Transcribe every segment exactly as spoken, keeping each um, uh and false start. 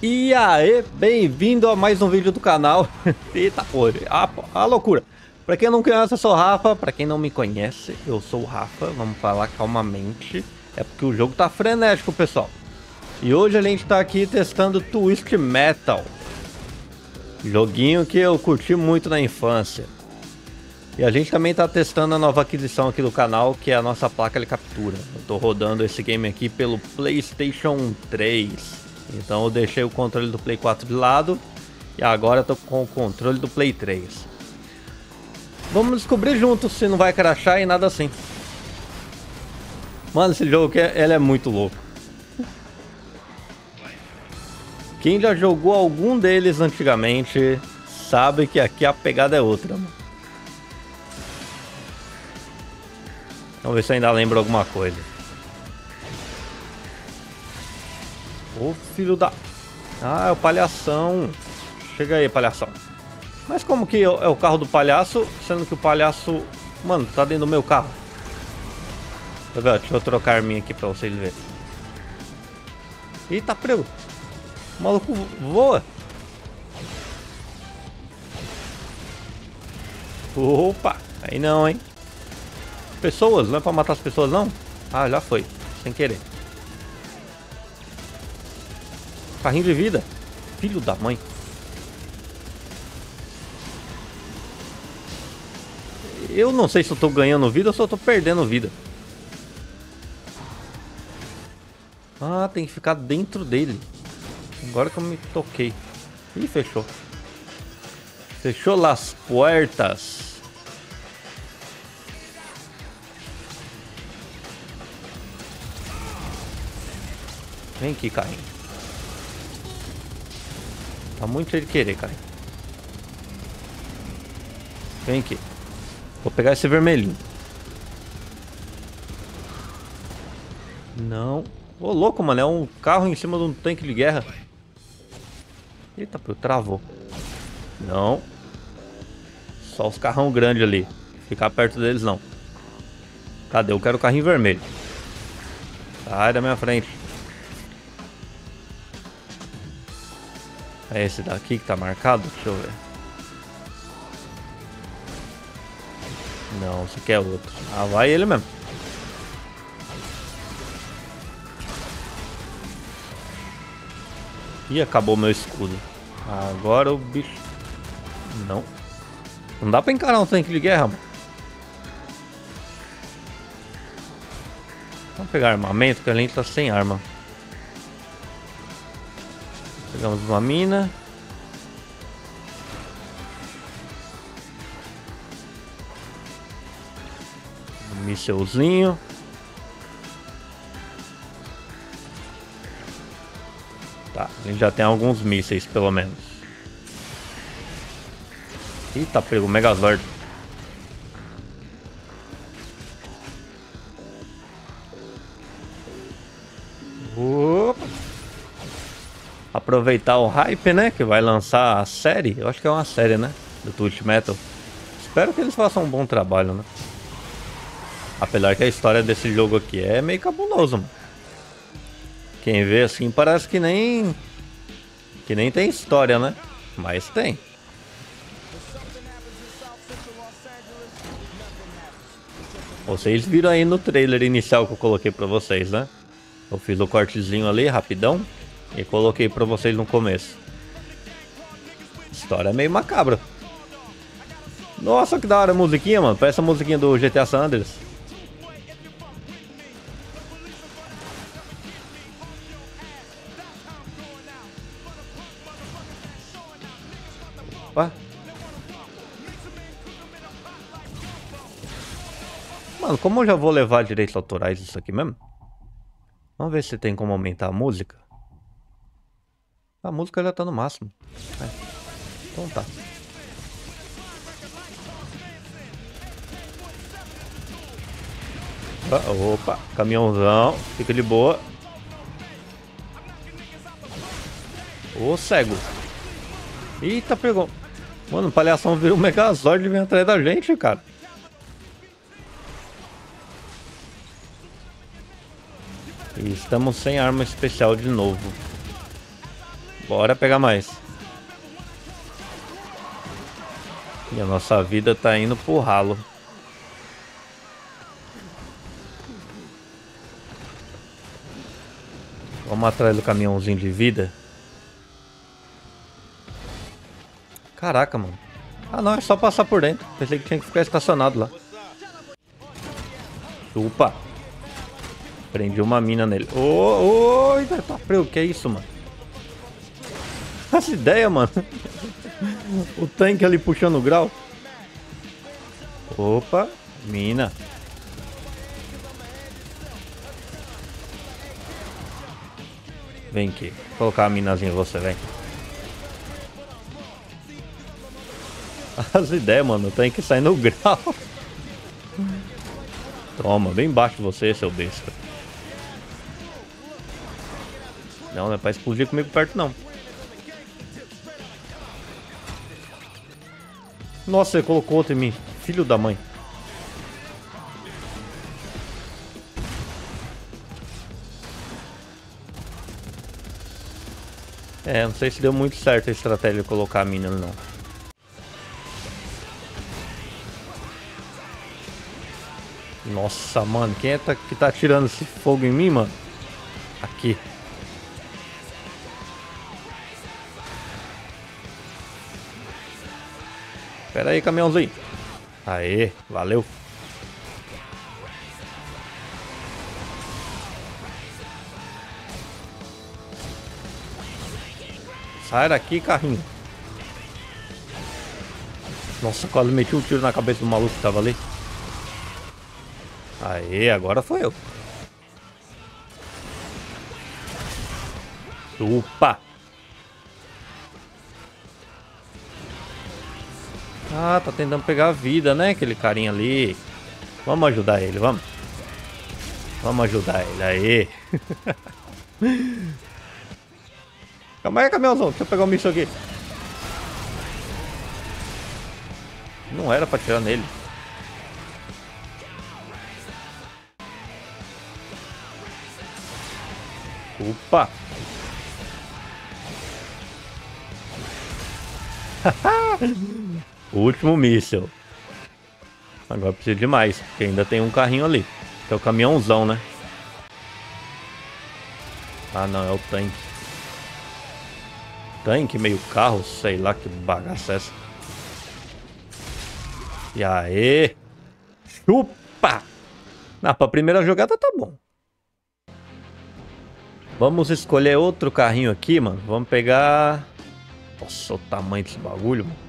E aí, bem-vindo a mais um vídeo do canal. Eita porra, a, a loucura. Pra quem não conhece, eu sou o Rafa. Pra quem não me conhece, eu sou o Rafa. Vamos falar calmamente. É porque o jogo tá frenético, pessoal. E hoje a gente tá aqui testando Twisted Metal. Joguinho que eu curti muito na infância. E a gente também tá testando a nova aquisição aqui do canal, que é a nossa placa de captura. Eu tô rodando esse game aqui pelo PlayStation três. Então eu deixei o controle do Play quatro de lado e agora eu tô com o controle do Play três. Vamos descobrir juntos se não vai crashar e nada assim. Mano, esse jogo aqui, ele é muito louco. Quem já jogou algum deles antigamente sabe que aqui a pegada é outra, mano. Vamos ver se eu ainda lembro alguma coisa. Ô filho da... Ah, é o palhação. Chega aí, palhação. Mas como que é o carro do palhaço, sendo que o palhaço... Mano, tá dentro do meu carro. Deixa eu trocar a arminha aqui pra vocês verem. Eita, prego. O maluco voa. Opa, aí não, hein. Pessoas, não é pra matar as pessoas, não? Ah, já foi, sem querer. Carrinho de vida. Filho da mãe. Eu não sei se eu tô ganhando vida ou se eu tô perdendo vida. Ah, tem que ficar dentro dele. Agora que eu me toquei. Ih, fechou. Fechou las puertas. Vem aqui, carrinho. Tá muito cheio de querer, cara. Vem aqui. Vou pegar esse vermelhinho. Não. Ô, louco, mano. É um carro em cima de um tanque de guerra. Eita, pô, travou. Não. Só os carrão grandes ali. Ficar perto deles, não. Cadê? Eu quero o carrinho vermelho. Sai da minha frente. É esse daqui que tá marcado? Deixa eu ver. Não, esse aqui é outro. Ah, vai ele mesmo. Ih, acabou meu escudo. Agora o bicho... Não. Não dá pra encarar um tanque de guerra, mano. Vamos pegar armamento, que a gente tá sem arma. Pegamos uma mina. Um mísselzinho. Tá, a gente já tem alguns mísseis pelo menos. Eita, pegou o Megazord. Opa. Aproveitar o hype, né, que vai lançar a série. Eu acho que é uma série, né, do Twisted Metal. Espero que eles façam um bom trabalho, né. Apesar que a história desse jogo aqui é meio cabuloso, mano. Quem vê assim parece que nem... Que nem tem história, né. Mas tem. Vocês viram aí no trailer inicial que eu coloquei pra vocês, né. Eu fiz o cortezinho ali, rapidão. E coloquei pra vocês no começo. História meio macabra. Nossa, que da hora a musiquinha, mano. Parece a musiquinha do G T A San Andreas. Opa. Mano, como eu já vou levar direitos autorais isso aqui mesmo? Vamos ver se tem como aumentar a música. A música já tá no máximo. É. Então tá. Opa, caminhãozão. Fica de boa. Ô, cego. Eita, pegou. Mano, o palhação virou um Megazord e vem atrás da gente, cara. E estamos sem arma especial de novo. Bora pegar mais. E a nossa vida tá indo pro ralo. Vamos atrás do caminhãozinho de vida. Caraca, mano. Ah, não, é só passar por dentro. Pensei que tinha que ficar estacionado lá. Chupa. Prendi uma mina nele. Ô, ô, tá frio. Que é isso, mano? Essa ideia, mano. O tanque ali puxando o grau. Opa, mina. Vem aqui. Vou colocar a minazinha em você, vem. As ideias, mano. O tanque sai no grau. Toma, bem embaixo de você, seu besta. Não, não é pra explodir comigo perto, não. Nossa, ele colocou outro em mim. Filho da mãe. É, não sei se deu muito certo a estratégia de colocar a mina, não. Nossa, mano. Quem é tá, que tá atirando esse fogo em mim, mano? Aqui. Pera aí, caminhãozinho. Aê, valeu. Sai daqui, carrinho. Nossa, quase meti um tiro na cabeça do maluco que tava ali. Aê, agora foi eu. Opa! Ah, tá tentando pegar a vida, né? Aquele carinha ali. Vamos ajudar ele, vamos. Vamos ajudar ele, aí. Calma aí, caminhãozão. Deixa eu pegar o míssil aqui. Não era pra tirar nele. Opa! Último míssil. Agora preciso de mais, porque ainda tem um carrinho ali. Que é o caminhãozão, né? Ah, não, é o tanque. Tanque, meio carro, sei lá que bagaça é essa. E aí? Chupa! Ah, pra primeira jogada tá bom. Vamos escolher outro carrinho aqui, mano. Vamos pegar... Nossa, o tamanho desse bagulho, mano.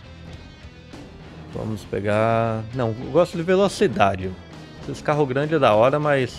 Vamos pegar... Não, eu gosto de velocidade. Esses carros grandes é da hora, mas...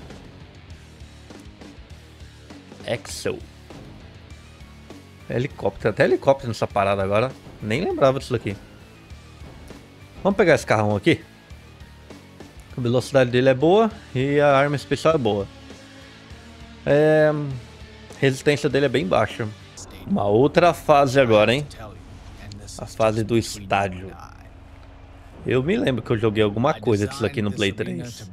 Excel. Helicóptero. Até helicóptero nessa parada agora. Nem lembrava disso aqui. Vamos pegar esse carrão aqui. A velocidade dele é boa e a arma especial é boa. É... Resistência dele é bem baixa. Uma outra fase agora, hein? A fase do estádio. Eu me lembro que eu joguei alguma coisa disso aqui no Play três.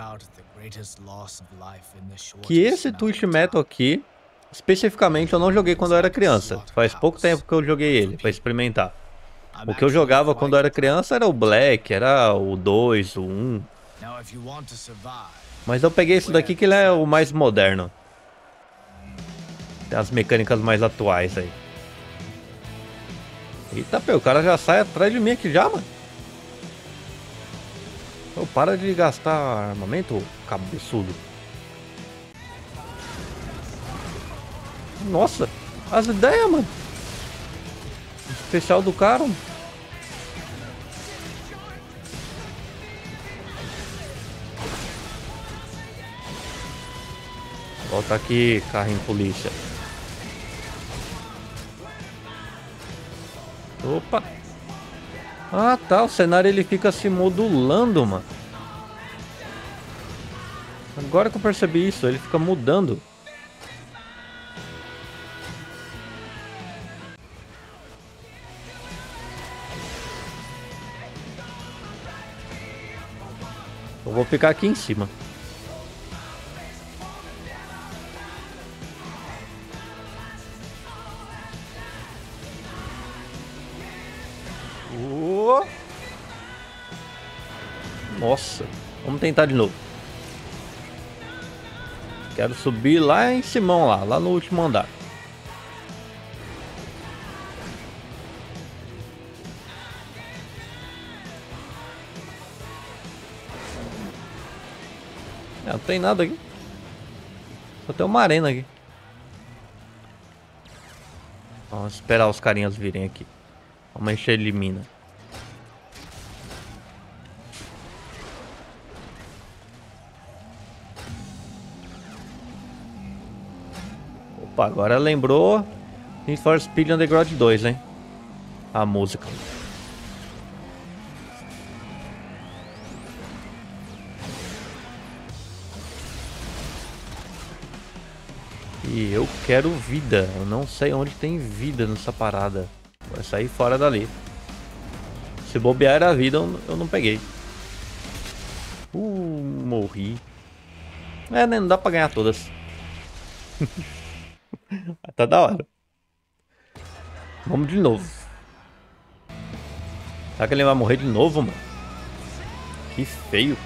Que esse Twitch Metal aqui, especificamente, eu não joguei quando eu era criança. Faz pouco tempo que eu joguei ele, pra experimentar. O que eu jogava quando eu era criança era o Black, era o dois, o um. Mas eu peguei esse daqui que ele é o mais moderno. Tem as mecânicas mais atuais aí. Eita, pô, o cara já sai atrás de mim aqui já, mano. Oh, para de gastar armamento, cabeçudo. Nossa, as ideias, mano. Especial do cara. Mano. Volta aqui, carrinho polícia. Opa. Ah, tá. O cenário ele fica se modulando, mano. Agora que eu percebi isso, ele fica mudando. Eu vou ficar aqui em cima. Nossa, vamos tentar de novo. Quero subir lá em cima, lá, lá no último andar. É, não tem nada aqui. Só tem uma arena aqui. Vamos esperar os carinhas virem aqui. Vamos encher de mina. Opa, agora lembrou Need for Speed Underground dois, hein? A música. E eu quero vida. Eu não sei onde tem vida nessa parada. Vai sair fora dali. Se bobear era vida, eu não peguei. Uh, morri. É, né? Não dá pra ganhar todas. Tá da hora. Vamos de novo. Será que ele vai morrer de novo, mano? Que feio.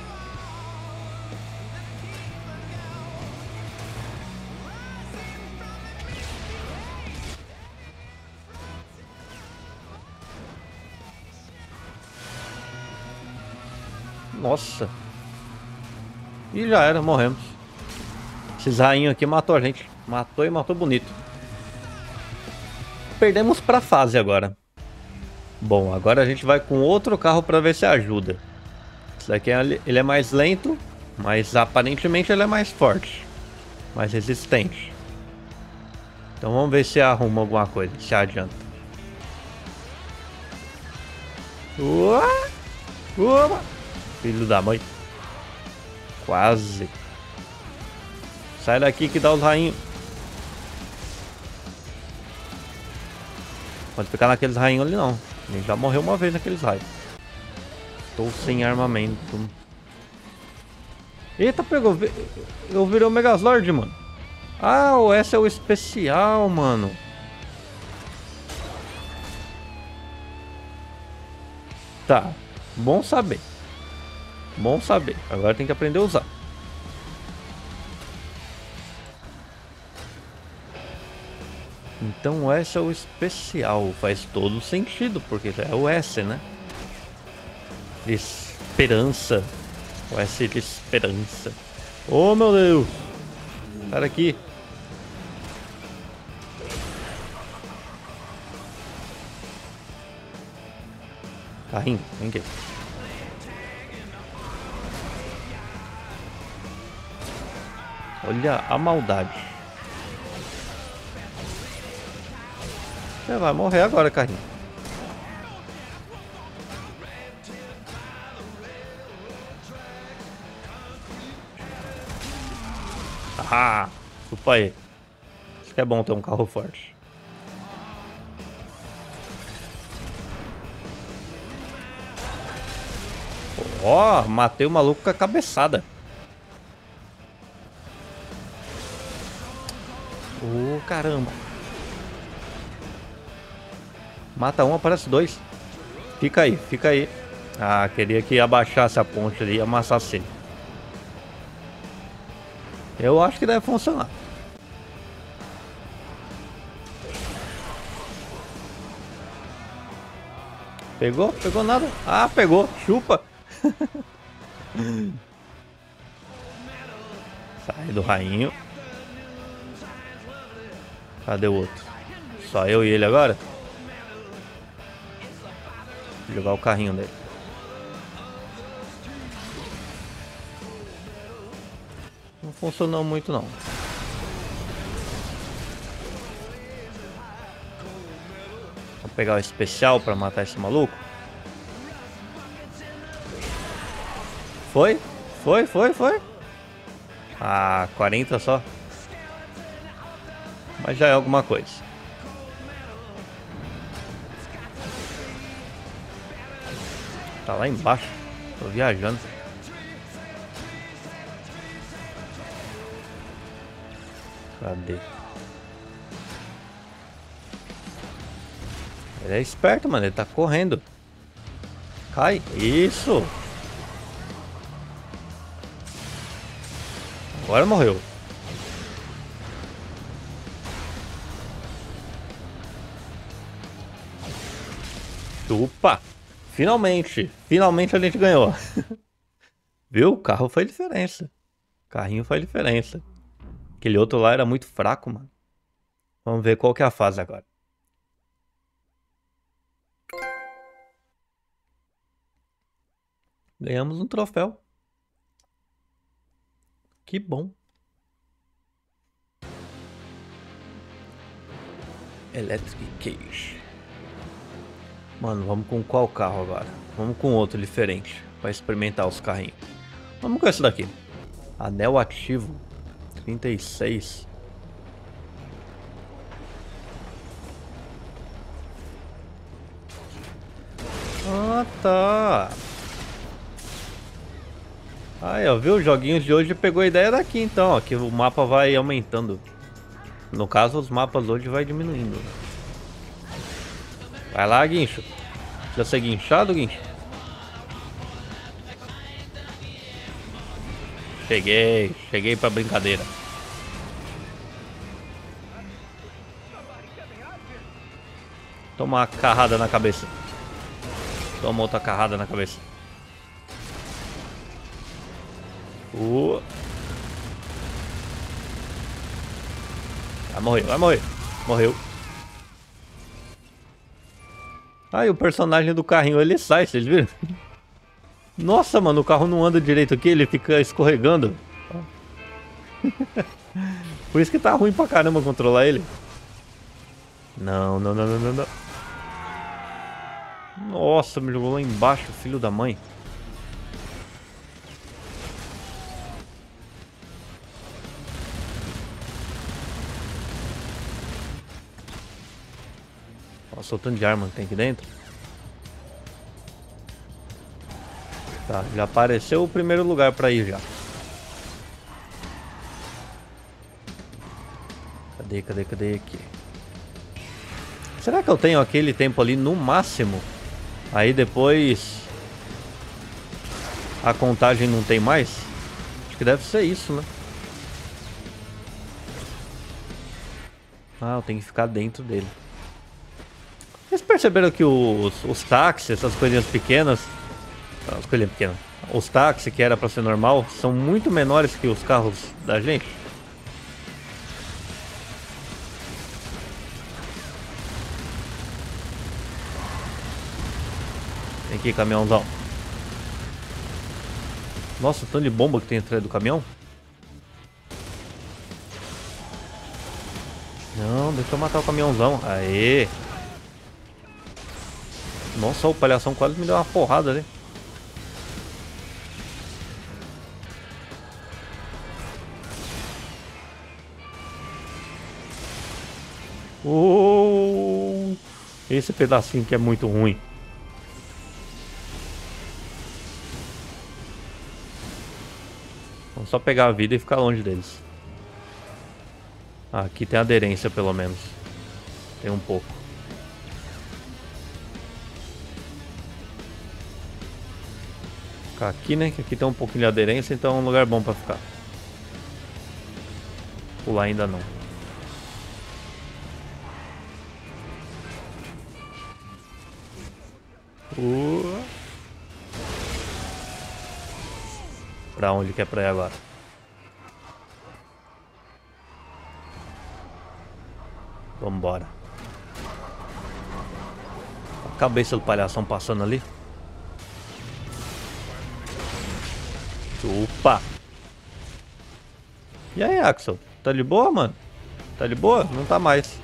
Nossa. E já era, morremos. Esses rainhos aqui matou a gente. Matou e matou bonito. Perdemos pra fase agora. Bom, agora a gente vai com outro carro pra ver se ajuda. Esse daqui ele é mais lento, mas aparentemente ele é mais forte. Mais resistente. Então vamos ver se arruma alguma coisa, se adianta. Uá! Uá! Filho da mãe. Quase. Sai daqui que dá os rainhos. Pode ficar naqueles rainhos ali não. A gente já morreu uma vez naqueles raios. Estou sem armamento. Eita, pegou. Eu virei o Megazord, mano. Ah, o S é o especial, mano. Tá. Bom saber. Bom saber. Agora tem que aprender a usar. Então o S é o especial. Faz todo sentido, porque já é o S, né? Esperança. O S de esperança. Oh, meu Deus. Sai daqui. Carrinho, vem aqui. Olha a maldade. Você vai morrer agora, carrinho. Ah, chupa aí. Isso que é bom ter um carro forte. Ó, oh, matei o maluco com a cabeçada. Oh, caramba. Mata um, aparece dois. Fica aí, fica aí. Ah, queria que abaixasse a ponte ali e amassasse ele. Eu acho que deve funcionar. Pegou? Pegou nada? Ah, pegou. Chupa. Sai do rainho. Cadê o outro? Só eu e ele agora? Vou jogar o carrinho dele. Não funcionou muito não. Vou pegar o especial pra matar esse maluco. Foi? Foi, foi, foi. Ah, quarenta só. Mas já é alguma coisa. Tá lá embaixo. Tô viajando. Cadê? Ele é esperto, mano. Ele tá correndo. Cai. Isso. Agora morreu. Opa! Finalmente! Finalmente a gente ganhou. Viu? O carro faz diferença. O carrinho faz diferença. Aquele outro lá era muito fraco, mano. Vamos ver qual que é a fase agora. Ganhamos um troféu. Que bom. Electric Cage. Mano, vamos com qual carro agora? Vamos com outro diferente. Pra experimentar os carrinhos. Vamos com esse daqui. Anel ativo. trinta e seis. Ah, tá. Aí, ó, viu? Os joguinhos de hoje pegou a ideia daqui, então, ó, que o mapa vai aumentando. No caso, os mapas hoje vai diminuindo. Vai lá, guincho. Precisa ser guinchado, guincho? Cheguei, cheguei pra brincadeira. Toma uma carrada na cabeça. Toma outra carrada na cabeça. Uh. Vai morrer, vai morrer. Morreu. Aí o personagem do carrinho, ele sai, vocês viram? Nossa, mano, o carro não anda direito aqui, ele fica escorregando. Por isso que tá ruim pra caramba controlar ele. Não, não, não, não, não, não. Nossa, me jogou lá embaixo, filho da mãe. Nossa, o tanto de arma que tem aqui dentro. Tá, já apareceu o primeiro lugar pra ir já. Cadê, cadê, cadê aqui? Será que eu tenho aquele tempo ali no máximo? Aí depois a contagem não tem mais? Acho que deve ser isso, né? Ah, eu tenho que ficar dentro dele. Vocês perceberam que os, os táxis, essas coisinhas pequenas, as coisinhas pequenas, os táxis que era pra ser normal, são muito menores que os carros da gente? Vem aqui, caminhãozão. Nossa, o tanto de bomba que tem atrás do caminhão. Não, deixa eu matar o caminhãozão. Aê! Nossa, o palhação quase me deu uma porrada ali. Oh, esse pedacinho que é muito ruim. Vamos só pegar a vida e ficar longe deles. Ah, aqui tem aderência pelo menos. Tem um pouco. Ficar aqui, né? Que aqui tem um pouquinho de aderência, então é um lugar bom pra ficar. Pular ainda não. Uh. Pra onde que é pra ir agora? Vambora. A cabeça do palhação passando ali. Opa! E aí, Axel? Tá de boa, mano? Tá de boa? Não tá mais.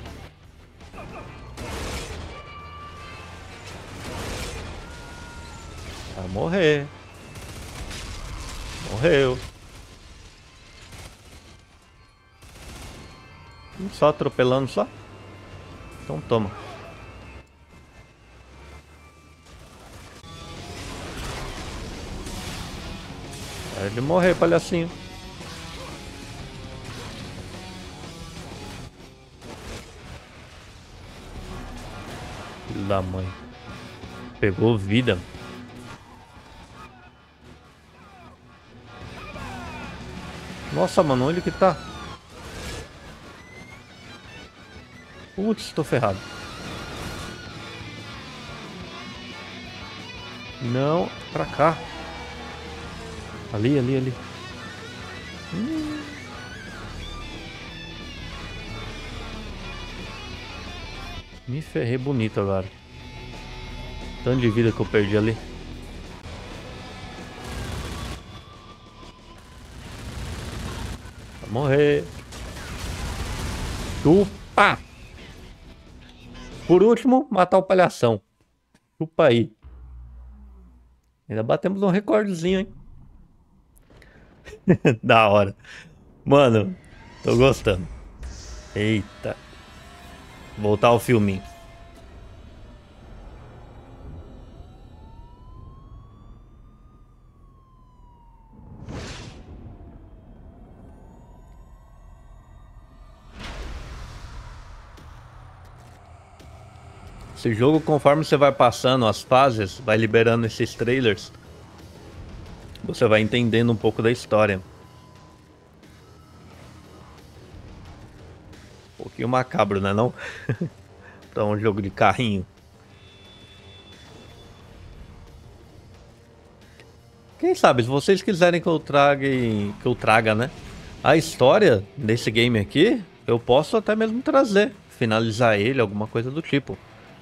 Vai morrer. Morreu. Só atropelando só? Então toma. É de morrer, palhacinho. Filho da mãe. Pegou vida. Nossa, mano, onde que tá? Putz, tô ferrado. Não, pra cá. Ali, ali, ali. Hum. Me ferrei bonito agora. Tanto de vida que eu perdi ali. Vai morrer. Chupa! Por último, matar o palhação. Chupa aí. Ainda batemos um recordezinho, hein? Da hora. Mano, tô gostando. Eita. Voltar ao filminho. Esse jogo, conforme você vai passando as fases, vai liberando esses trailers, você vai entendendo um pouco da história. Um pouquinho macabro, né não? Pra um jogo de carrinho. Quem sabe, se vocês quiserem que eu traga, que eu traga, né, a história desse game aqui, eu posso até mesmo trazer, finalizar ele, alguma coisa do tipo.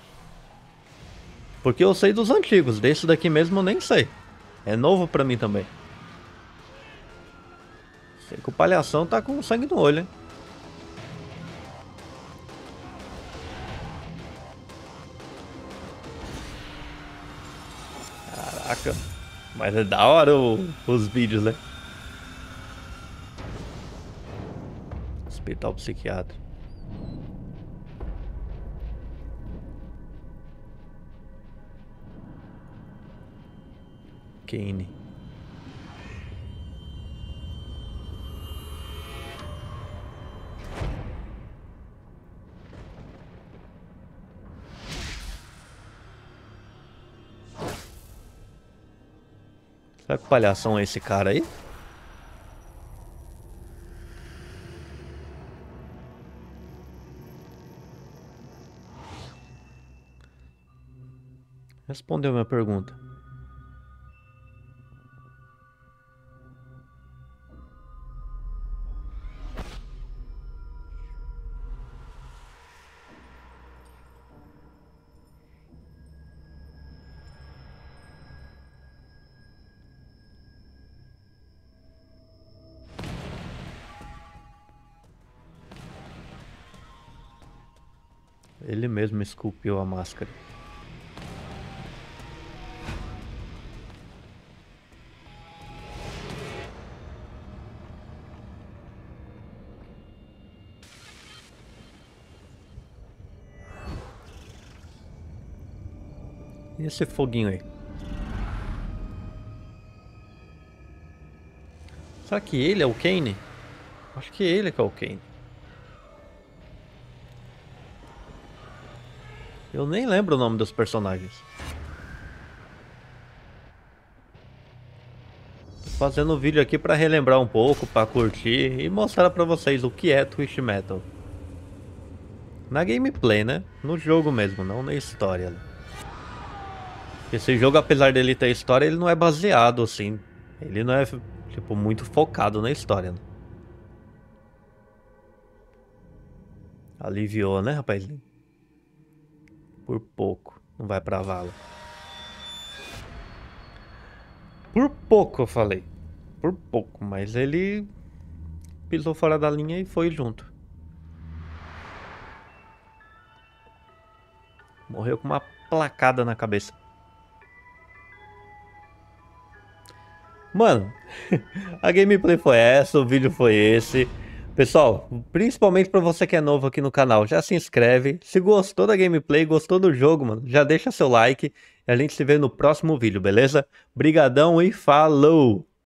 Porque eu sei dos antigos, desse daqui mesmo eu nem sei. É novo pra mim também. Sei que o palhação tá com sangue no olho, hein? Caraca. Mas é da hora o, os vídeos, né? Hospital psiquiátrico. Kane. Será que o palhação é esse cara aí? Respondeu minha pergunta. Ele mesmo esculpiu a máscara. E esse foguinho aí? Será que ele é o Kane? Acho que ele que é o Kane. Eu nem lembro o nome dos personagens. Tô fazendo um vídeo aqui pra relembrar um pouco, pra curtir e mostrar pra vocês o que é Twisted Metal. Na gameplay, né? No jogo mesmo, não na história. Esse jogo, apesar dele ter história, ele não é baseado assim. Ele não é, tipo, muito focado na história. Né? Aliviou, né, rapazinho? Por pouco. Não vai pra vala. Por pouco, eu falei. Por pouco, mas ele pisou fora da linha e foi junto. Morreu com uma placada na cabeça. Mano, a gameplay foi essa, o vídeo foi esse. Pessoal, principalmente pra você que é novo aqui no canal, já se inscreve. Se gostou da gameplay, gostou do jogo, mano, já deixa seu like. E a gente se vê no próximo vídeo, beleza? Brigadão e falou!